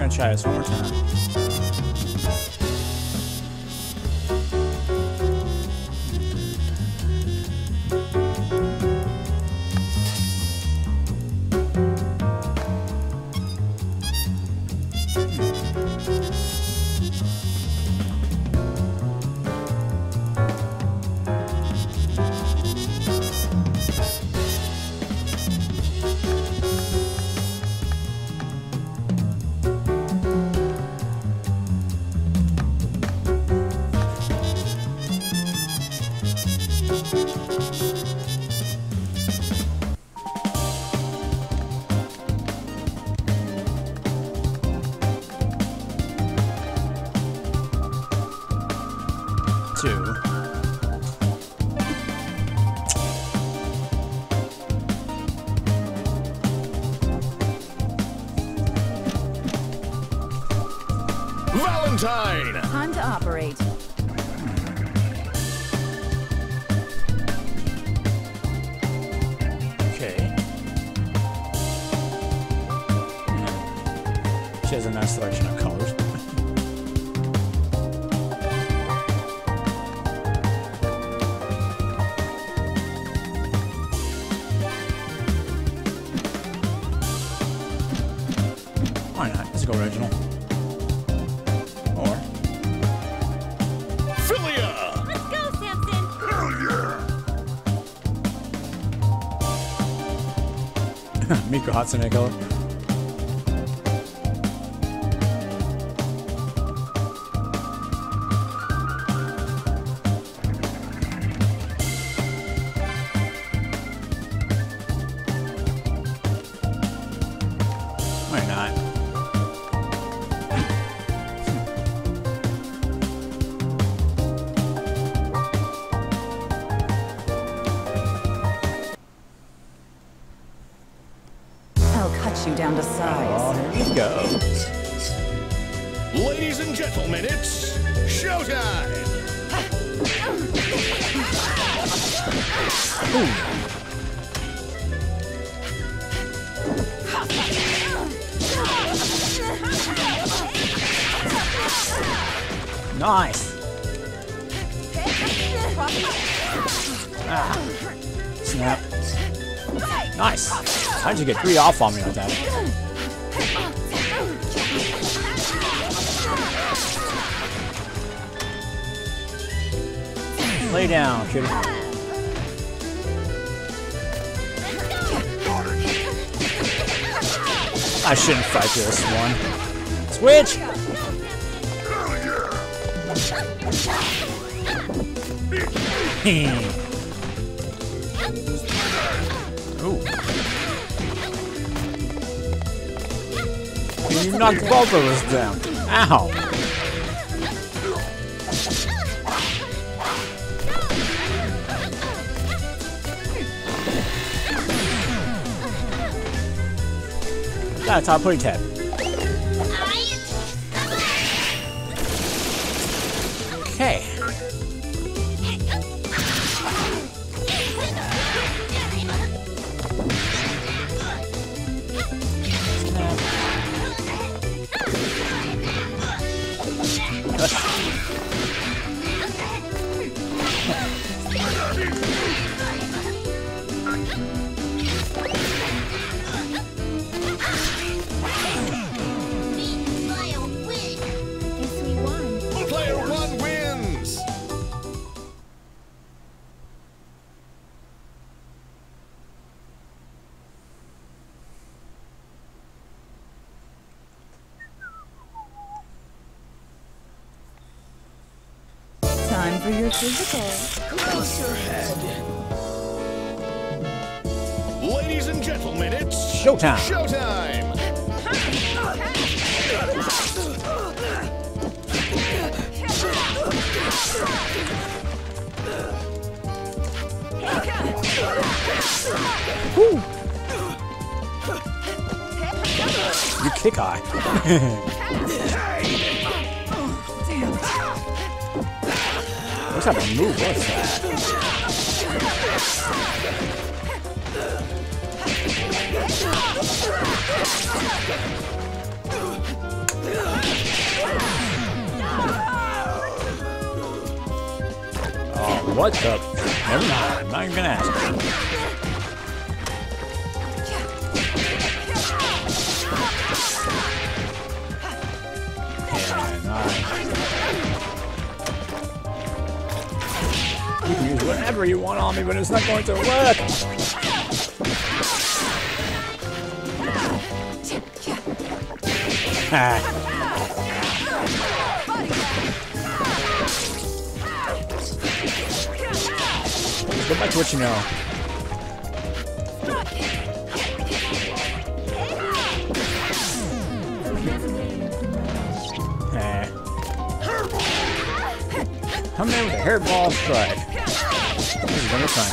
gonna try this one more time. Valentine! Time to operate. Okay. She has a nice selection of colors. Why not? Let's go original. Or Philia! Let's go, Samson! Hell yeah! Miko Hatsune color. Why not? I'll cut you down to size. Oh, here we go. Ladies and gentlemen, it's showtime! Nice. Ah. Snap. Nice. How'd you get 3 off on me like that? Lay down, kitty. I shouldn't fight this one. Switch! Ooh. You knocked both of us down. Ow! That's our pretty tab. Okay. Player 1 wins! Time for your physical. Cross your head. Ladies and gentlemen, it's Showtime. Showtime! Woo. You kick high. What type of move was that? what cup? Never mind. I'm not even gonna ask. Yeah, nice. You can use whatever you want on me, but it's not going to work. Ha. Go back to what you know. Come in with a hairball strike. This is gonna fun.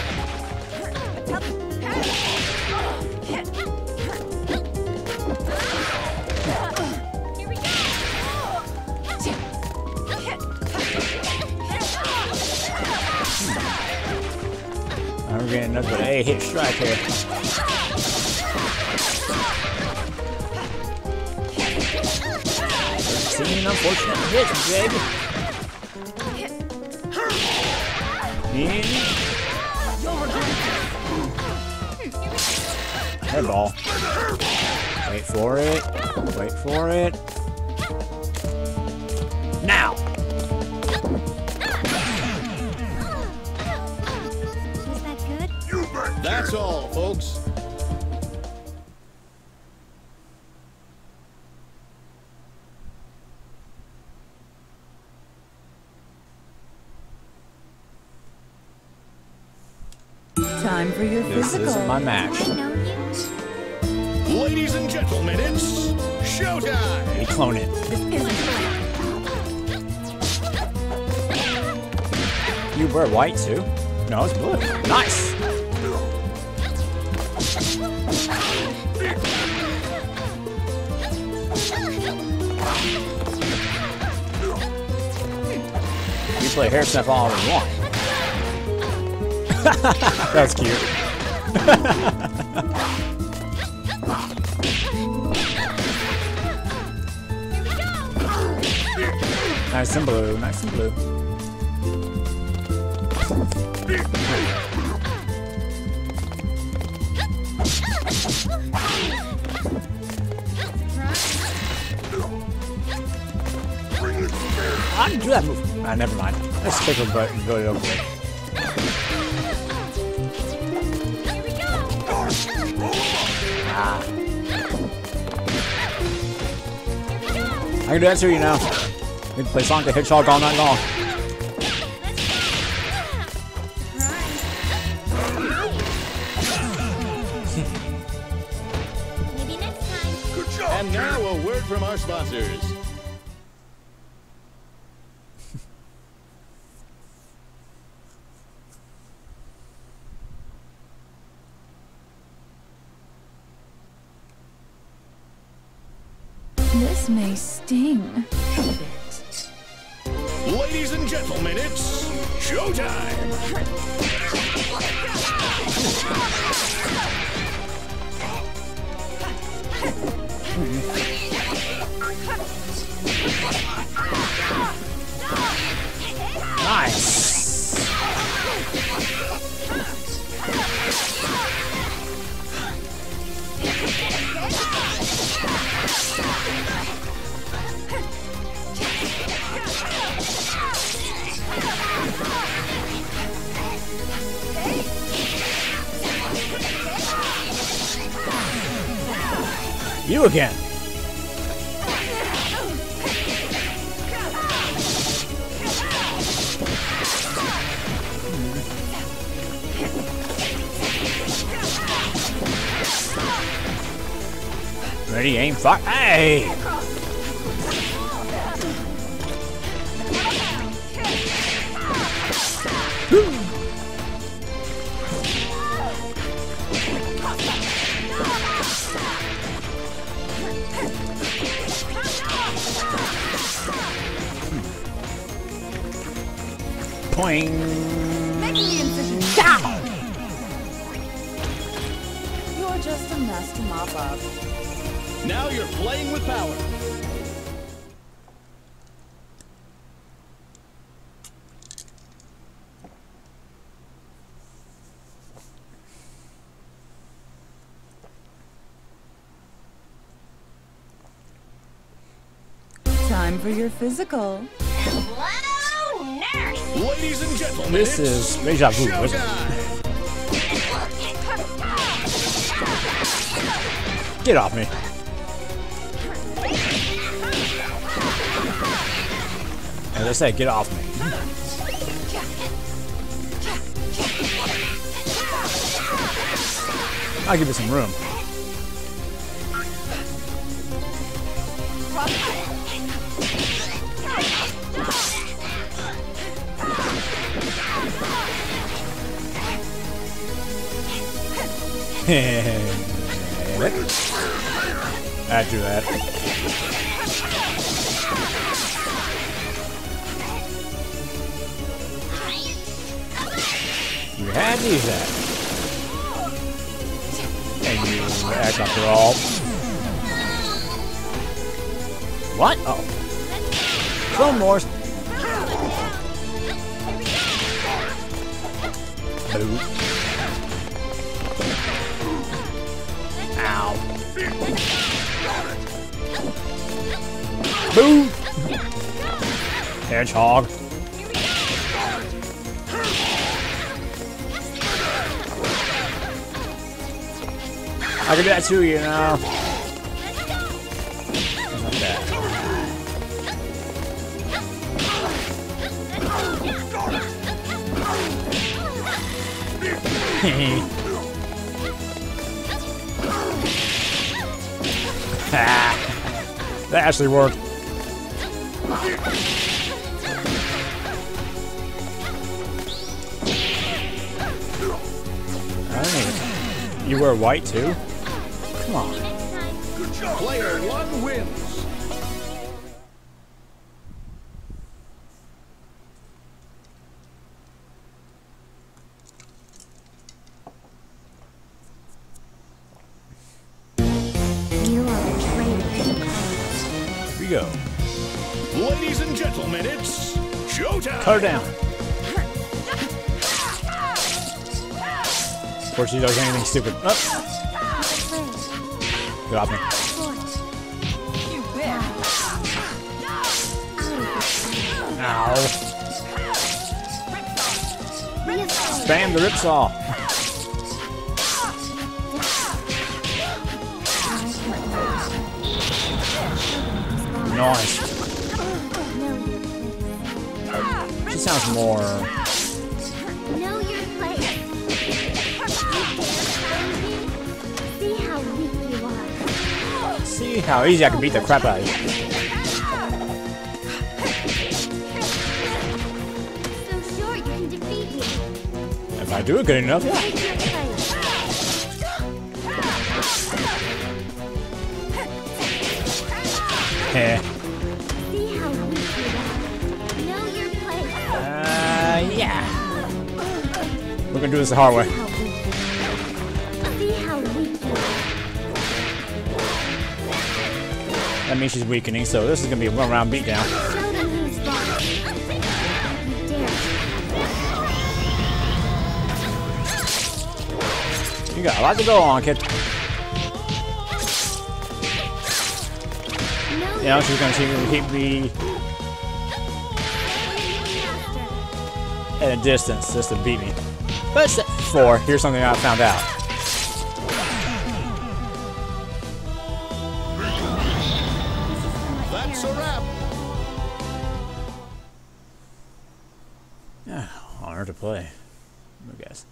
I'm getting another A-hit strike here. Seeing unfortunate hits, baby. Hairball. Wait for it. Wait for it. Now! Was that good? That's all, folks. Time for your This physical. isn't my match. Ladies and gentlemen, it's showtime. Hey, clone it. This isn't You wear white too? No, it's blue. Nice! You play hair snap all you want. That's cute. Nice and blue, nice and blue. I didn't do that move. Ah, never mind. Let's take a butt and go it over with. Ah. I can do that too, you know. We can play Sonic the Hedgehog all night long. Maybe next time. Good job. And now a word from our sponsors. This may sting a bit. Ladies and gentlemen, it's showtime. Nice! You again! Ready, aim, fire. Hey! Poing! Making the incision. Down! You're just a mess to mop up. Now you're playing with power. time for your physical. Hello, nurse. Ladies and gentlemen, This is Deja Vu, isn't it? showtime. Get off me. As I said, get off me. I'll give it some room. I'd do that. You had these at. And you act after all. What? Oh. Clone Wars. Boo. Ow. Boo! Hedgehog. I can do that too, you know. Like that. That actually worked. Alright. You wear white too? Come on. Player 1 wins. You are a traitor. Here we go. Ladies and gentlemen, it's showtime. Cut her down. Of course, she does anything stupid. Oh. Get off me. Ow. Spam the ripsaw. Nice. She sounds more. Know your place. See how weak you are. See how easy I can beat the crap out of you. So sure you can defeat me. If I do it good enough, yeah. Take your place. Eh. See how weak you are. Know your place. Yeah. We're gonna do this the hard way. See how weak you are. That means she's weakening, so this is gonna be a one-round beatdown. Show them who's boss. You dare. You got a lot to go on, kid. You know, she's gonna keep me at a distance just to beat me. But step 4, here's something I found out. That's a wrap. Yeah, honor to play, I guess.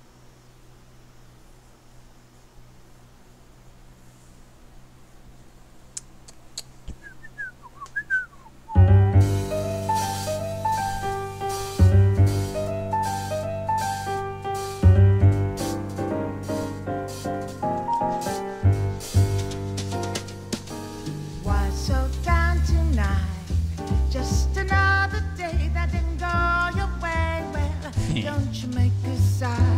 Why so down tonight? Just another day that didn't go your way. Well, don't you make a sigh.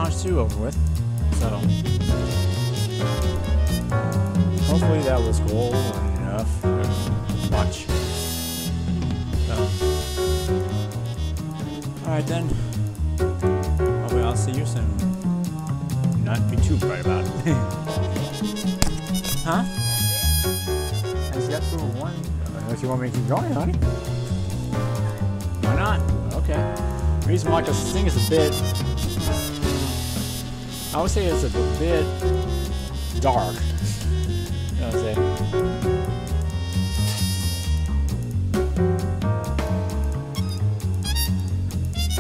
challenge 2 over with. So hopefully that was cool enough to watch. Alright then. Hopefully I'll see you soon. Not be too bright about it. Huh? I just got through one. Unless you want me to keep going, honey. Why not? Okay. The reason why, because this thing is a bit... I would say it's a bit dark. You know what I'm saying?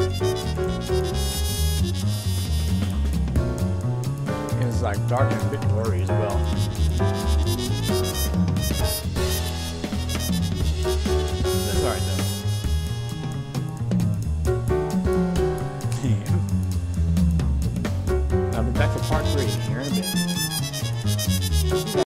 It's like dark and a bit